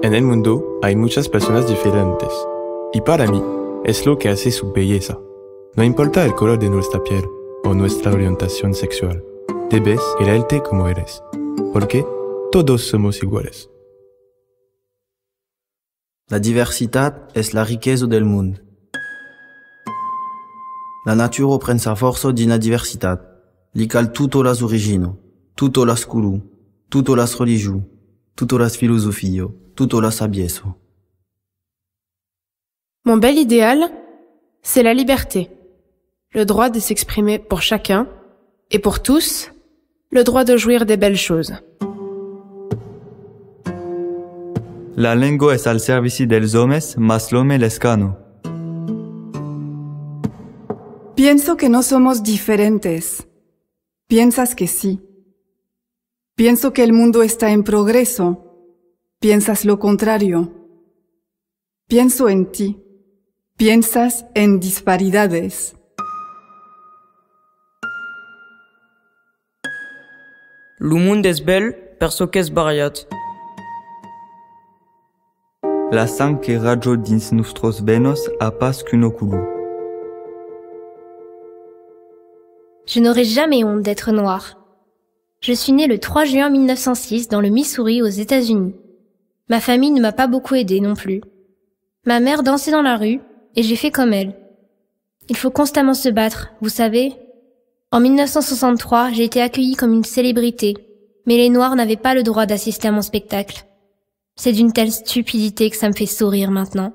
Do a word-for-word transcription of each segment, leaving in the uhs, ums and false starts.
En el mundo hay muchas personas diferentes, y para mí es lo que hace su belleza. No importa el color de nuestra piel o nuestra orientación sexual, debes quererte como eres, porque todos somos iguales. La diversitat es la riquesa del món. La natura pren sa força dina diversitat. Li cal tuto las origino, tuto las culu, tuto las religiu, tuto las filosofio, tuto las sabieso. Mon bel idéal, c'est la liberté. Le droit de s'exprimer pour chacun, et pour tous, le droit de jouir des belles choses. La lengua es al servici dels homes, mas l'home l'escano. Pienso que no somos diferentes. Piensas que sí. Pienso que el mundo está en progreso. Piensas lo contrario. Pienso en ti. Piensas en disparidades. Lo mund és bel perso qu'és variat. La sang que rajo dins nostros venos a pas qu'un oculu. Je n'aurais jamais honte d'être noire. Je suis née le trois juin mille neuf cent six dans le Missouri aux États-Unis. Ma famille ne m'a pas beaucoup aidée non plus. Ma mère dansait dans la rue et j'ai fait comme elle. Il faut constamment se battre, vous savez. En mille neuf cent soixante-trois, j'ai été accueillie comme une célébrité, mais les Noirs n'avaient pas le droit d'assister à mon spectacle. C'est d'une telle stupidité que ça me fait sourire maintenant.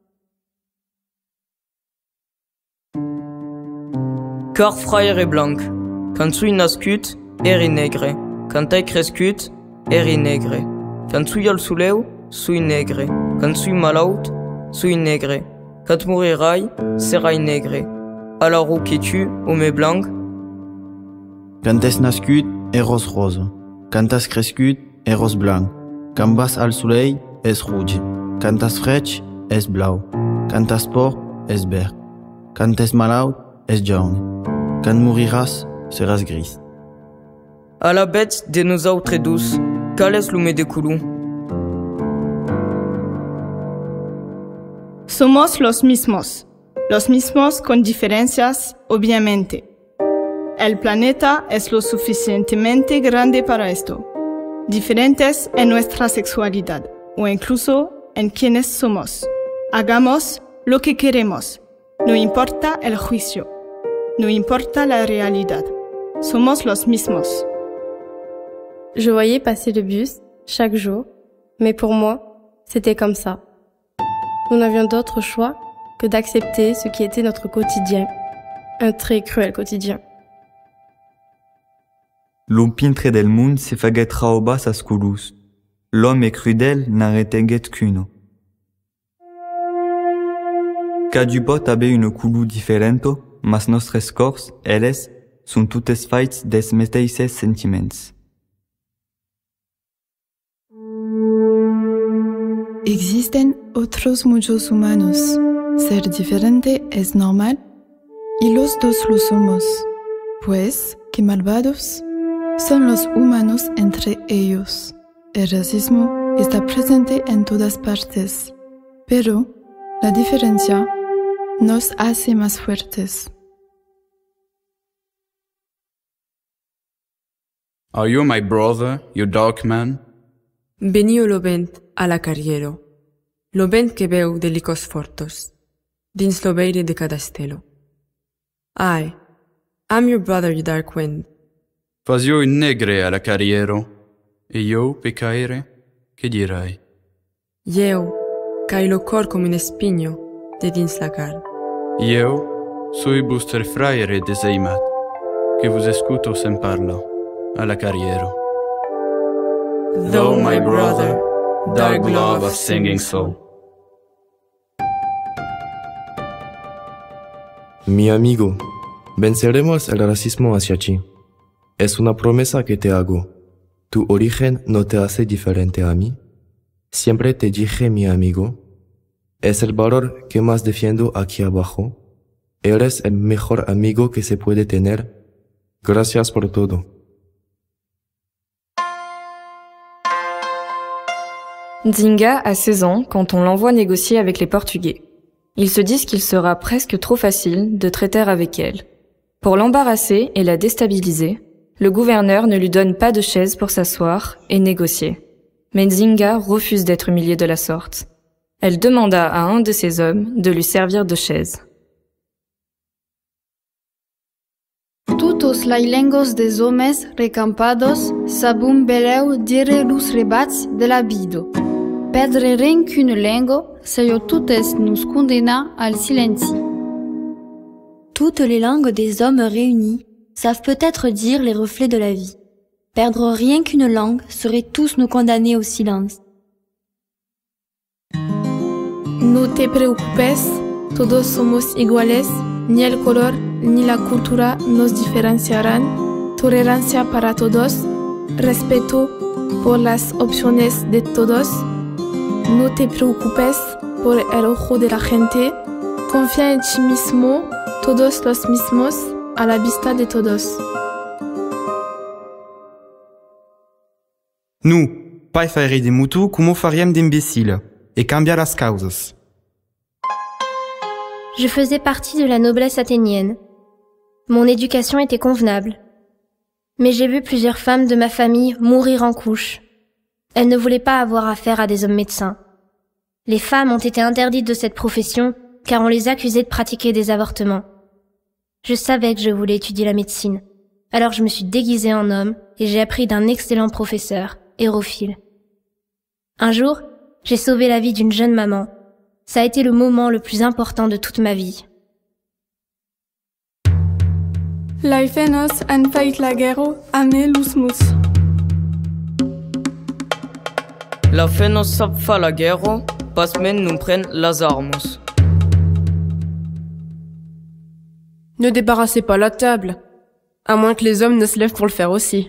Car frère est blanc. Quand suis nascut, eri negre. Quand ai crescut, eri negre. Quand suis al souleu, suis negre. Quand suis malaut, suis negre. Quand morirai, serai negre. Alors où que-tu, home blanc? Quand es nascut, eros rose. Quand has crescut, eros blanc. Quand vas al soleil, es rouge. Quand has frech, es blau. Quand has por, es vert. Quand es malaut, es jaune. Quand moriràs, seràs gris. A la bête de nous autres douces, quel est l'hume de culu? Somos los mismos, los mismos con diferencias, obviamente. El planeta es lo suficientemente grande para esto. Diferentes en nuestra sexualidad, o incluso en quienes somos. Hagamos lo que queremos. No importa el juicio. No importa la realidad. Somos los mismos. Je voyais passer le bus chaque jour, mais pour moi, c'était comme ça. Nous n'avions d'autre choix que d'accepter ce qui était notre quotidien. Un très cruel quotidien. L'un pintre del mund se faguet raobas as culus. L'homme crudel n'arreteguet qu'uno. Cadu pot abe une culu diferento, mas nostres cors, elles, sunt tutes faits des meteises sentiments. Existen otros muchos humanos. Ser diferente es normal y los dos lo somos. Pues, qué malvados son los humanos entre ellos. El racismo está presente en todas partes, pero la diferencia nos hace más fuertes. Are you my brother, you dark man? Veniu l'ovent a la carriero, l'ovent que veu de licos fortos, dins l'obeire de cada estelo. I, I'm your brother, you dark wind. Fas io in negre a la carriero, e io pecaere, che dirai? Ieu, cai lo cor come un espigno de dins la car. Io sui buster fraiere deseimat, che vos escuto sem parlo, a la carriero. Thou, my brother, dark love of singing soul. Mi amigo, venceremos el racismo hacia ti. Es una promesa que te hago. Tu origen no te hace diferente a mí. Siempre te dije mi amigo. Es el valor que más defiendo aquí abajo. Eres el mejor amigo que se puede tener. Gracias por todo. Nzinga a seize ans quand on l'envoie négocier avec les Portugais. Ils se disent qu'il sera presque trop facile de traiter avec elle. Pour l'embarrasser et la déstabiliser, le gouverneur ne lui donne pas de chaise pour s'asseoir et négocier. Mais Nzinga refuse d'être humiliée de la sorte. Elle demanda à un de ses hommes de lui servir de chaise. Tutos lailengos des hommes recampados sabum beleu dire lus rebats de la bido. Perdre rien qu'une lengo, seio tutes nous condena al silenci. Toutes les langues des hommes réunis savent peut-être dire les reflets de la vie. Perdre rien qu'une langue serait tous nous condamner au silence. No te preocupes, todos somos iguales, ni el color ni la cultura nos diferenciarán, tolerancia para todos, respeto por las opciones de todos, no te preocupes por el ojo de la gente, confía en ti mismo, todos los mismos, a la vista de todos. Nu, pai fare de mutu como fariem de imbécile, et cambia las causas. Je faisais partie de la noblesse athénienne. Mon éducation était convenable. Mais j'ai vu plusieurs femmes de ma famille mourir en couches. Elles ne voulaient pas avoir affaire à des hommes médecins. Les femmes ont été interdites de cette profession car on les accusait de pratiquer des avortements. Je savais que je voulais étudier la médecine. Alors je me suis déguisée en homme et j'ai appris d'un excellent professeur, Hérophile. Un jour, j'ai sauvé la vie d'une jeune maman. Ça a été le moment le plus important de toute ma vie. Laifenos an fait la guerre ame lusmus. La fe nos sap fa la guerre, pas men nous prennent las armes. Ne débarrassez pas la table, à moins que les hommes ne se lèvent pour le faire aussi.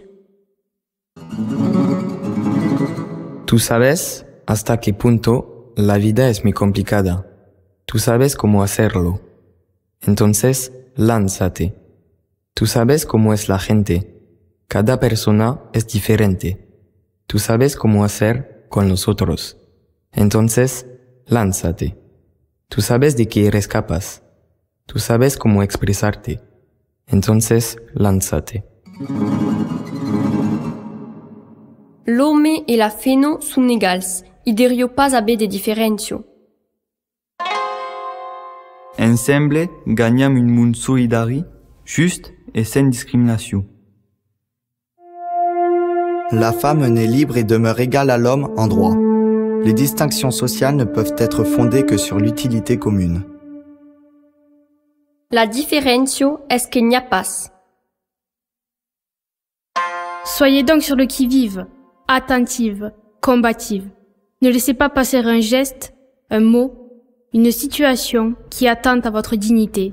Tú sabes hasta qué punto la vida es muy complicada. Tú sabes cómo hacerlo. Entonces, lánzate. Tú sabes cómo es la gente. Cada persona es diferente. Tú sabes cómo hacer con los otros. Entonces, lánzate. Tú sabes de qué eres capaz. Tú sabes cómo expresarte. Entonces, lánzate. L'homme et la feno sunt egals. Iderio pas haver de diferencio. Ensemble, gagnam un monde solidari, juste et sans discrimination. La femme naît libre et demeure égale à l'homme en droit. Les distinctions sociales ne peuvent être fondées que sur l'utilité commune. La diferencio es que n'y a pas. Soyez donc sur le qui-vive, attentive, combative. Ne laissez pas passer un geste, un mot, une situation qui attente à votre dignité.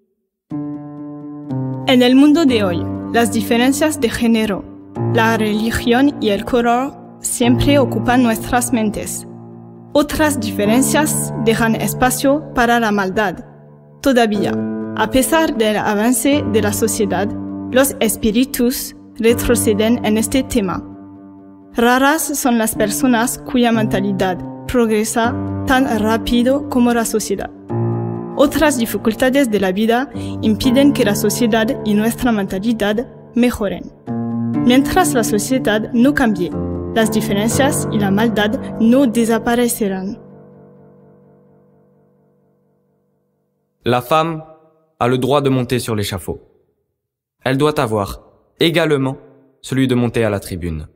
En el mundo de hoy, las diferencias de género, la religión y el color siempre ocupan nuestras mentes. Otras diferencias dejan espacio para la maldad. Todavía, a pesar del avance de la sociedad, los espíritus retroceden en este tema. Raras son las personas cuya mentalidad progresa tan rápido como la sociedad. Otras dificultades de la vida impiden que la sociedad y nuestra mentalidad mejoren. Mientras la sociedad no cambie, las diferencias y la maldad no desaparecerán. La femme a le droit de monter sur l'échafaud. Elle doit avoir également celui de monter à la tribune.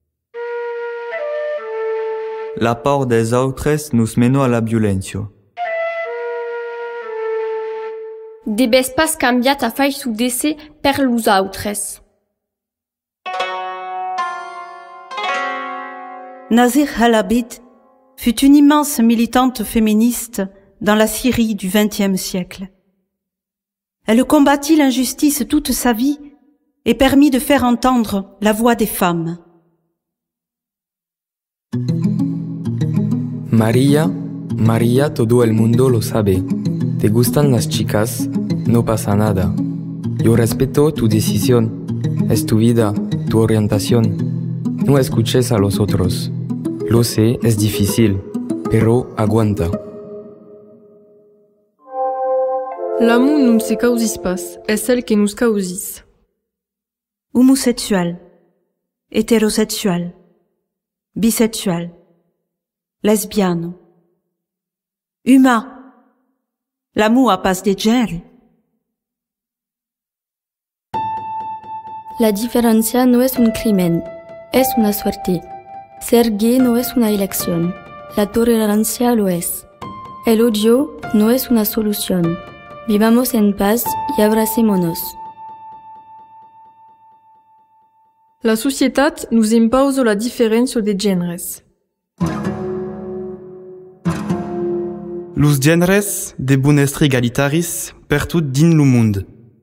La part des autres nous meno a la violencio. Debes pas cambiar ta fai su dese per los autres. Nazir Halabid fut une immense militante féministe dans la Syrie du vingtième siècle. Elle combattit l'injustice toute sa vie et permit de faire entendre la voix des femmes. María, María, todo el mundo lo sabe. Te gustan las chicas, no pasa nada. Yo respeto tu decisión. Es tu vida, tu orientación. No escuches a los otros. Lo sé, es difícil, pero aguanta. L'amour non se causis pas, es el que nous causis. Homosexuel, hétérosexuel, bisexuel, lesbiano, humain. L'amour a pas de genre. La diferencia no es un crimen, es una suerte. Ser gay no es una elección, la tolerancia lo es. El odio no es una solución. Vivamos en paz y abracémonos. La societat nous impose la diferència de gèneres. Los gèneres de bunestre egalitaris per tot din lo mund.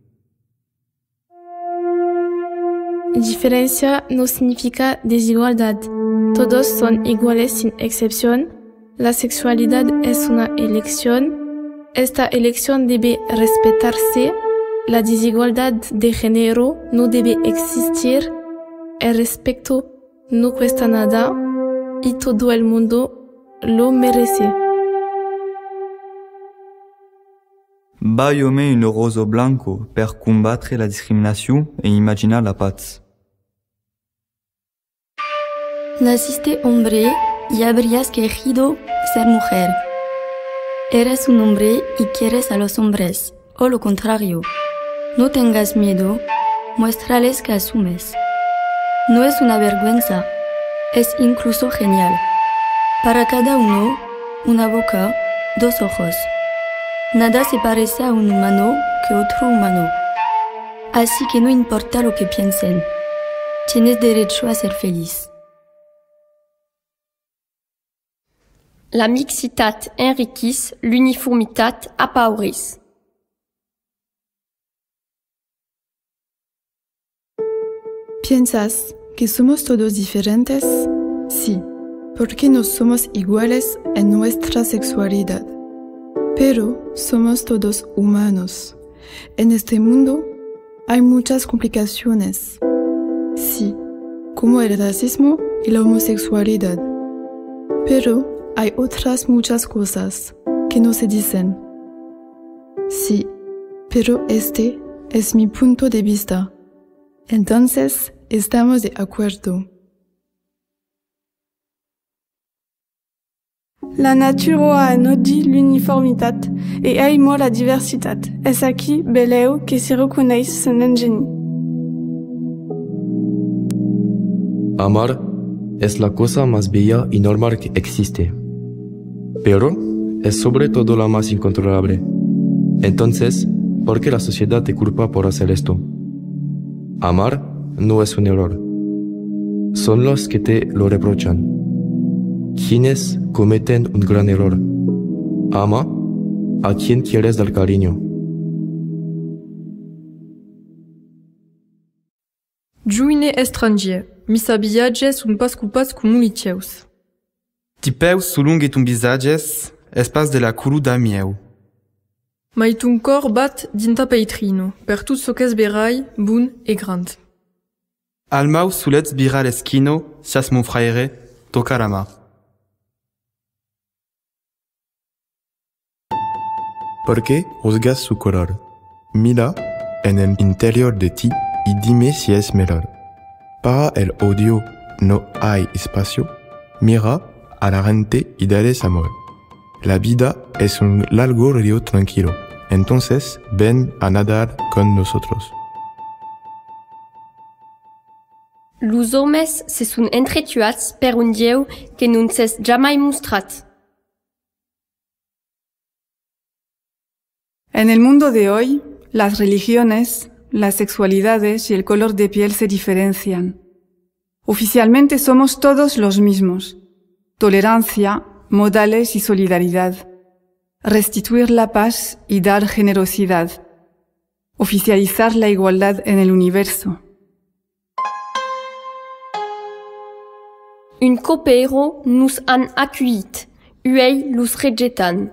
Diferencia no significa desigualdad. Todos son iguales sin excepción. La sexualidad es una elección. Esta elección debe respetarse. La desigualdad de género no debe existir. El respeto no cuesta nada y todo el mundo lo merece. Baiome un roso blanco per combattre la discriminación e imaginar la paz. Naciste hombre y habrías querido ser mujer. Eres un hombre y quieres a los hombres, o lo contrario. No tengas miedo, muéstrales que asumes. No es una vergüenza, es incluso genial. Para cada uno, una boca, dos ojos. Nada se parece a un humano que otro humano. Así que no importa lo que piensen. Tienes derecho a ser feliz. La mixitat enriquis, l'uniformitat apauris. ¿Piensas que somos todos diferentes? Sí, porque no somos iguales en nuestra sexualidad. Pero somos todos humanos. En este mundo hay muchas complicaciones. Sí, como el racismo y la homosexualidad. Pero hay otras muchas cosas que no se dicen. Sí, pero este es mi punto de vista. Entonces, estamos de acuerdo. La nature a anodi l'uniformitat et aimo la diversitat. Es aquí beleu que se reconeix en engeni. Amar es la cosa más bella y normal que existe. Pero es sobre todo la más incontrolable. Entonces, ¿por qué la sociedad te culpa por hacer esto? Amar no es un error. Son los que te lo reprochan. Quienes cometen un gran error. Ama a quien quieres dar cariño. Juine estranger, misabillages un pas culpas comunitieus. Tipeus sulung et un visages, espas de la culu da mieu. Mait un cor bat dinta peitrino, per tout so qu'es berai, bun et grand. Almau sulets bira l'esquino, sias mon fraire, tocarama. ¿Por qué juzgas su color? Mira en el interior de ti y dime si es mejor. Para el odio no hay espacio. Mira a la gente y dales amor. La vida es un largo río tranquilo. Entonces ven a nadar con nosotros. Los homes se sun entretuats per un dieu que non s'es jamais mostrat. En el mundo de hoy, las religiones, las sexualidades y el color de piel se diferencian. Oficialmente somos todos los mismos. Tolerancia, modales y solidaridad. Restituir la paz y dar generosidad. Oficializar la igualdad en el universo. Un copero nous han accuit, uei los rejetan.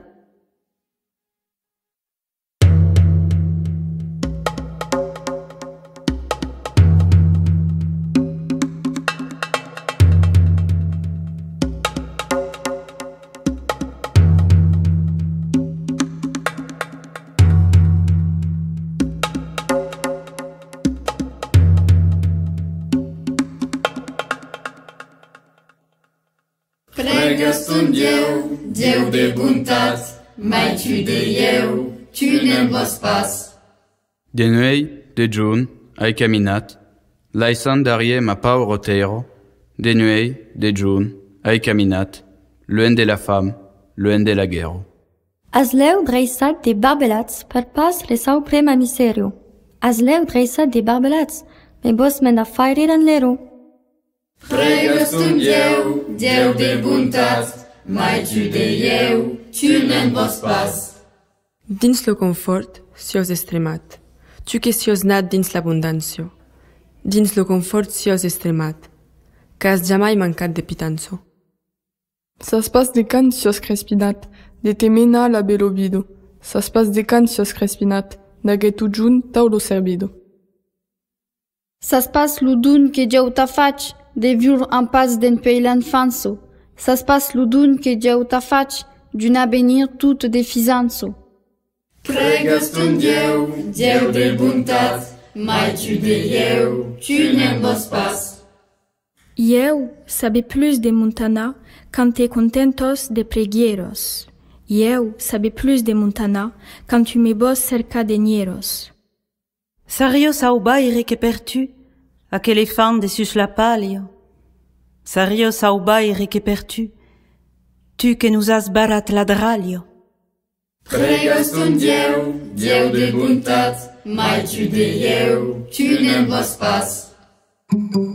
Pregues ton Déu, Déu de bontat, mai tu de eu, tu ne vols pas. De nuei, de giun, ai caminat, l'aisan darie ma pau roteiro, de nuei, de giun, ai caminat, loin de la fam, loin de la guerre. Asleu dreisat de barbelats per pas resau prema miserio. Asleu dreisat de barbelats, me bos men a fairir en lero. Pregues ton Déu, Déu de bontat, mai tu de eu, tu ne vols pas. Dins lo confort, sios extremat. Tu que sios nat dins l'abundància. Dins lo confort sios extremat. Que has jamai mancat de pitanzo. Sas pas de can sios crespinat, de temena la belobido. Sas pas de can sios crespinat, d'aguetu jun taulo servido. Sas pas ludun que Déu ta faci, de viur en pas d'en pei l'enfanso. Sas pas ludun que Déu ta faci, d'un avenir tout defizanso. Pregues ton Déu, Déu de bontat, mai tu de eu, tu ne vols pas. Eu sabe plus de Montana quand te contentos de preguieros. Eu sabe plus de Montana quand tu me bos cerca de nieros. Sario saubaire que pertu, aquel elefant de sus la palio. Sario saubaire que pertu, tu que nous has barat la dralio. Pregues ton Déu, Déu de bontat, mai tu de eu, tu ne vols pas.